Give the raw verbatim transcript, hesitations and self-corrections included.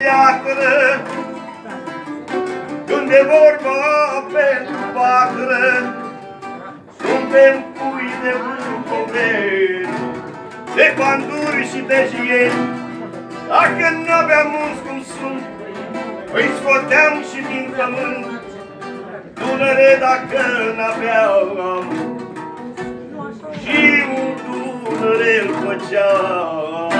Iacră, când e vorba pentru pacră, suntem cui de bucoveni, de panduri și de jieni. Dacă n-aveam mulți cum sunt, îi scoteam și din pământ. Dunăre dacă n-aveam, și un Dunăre îl făceam.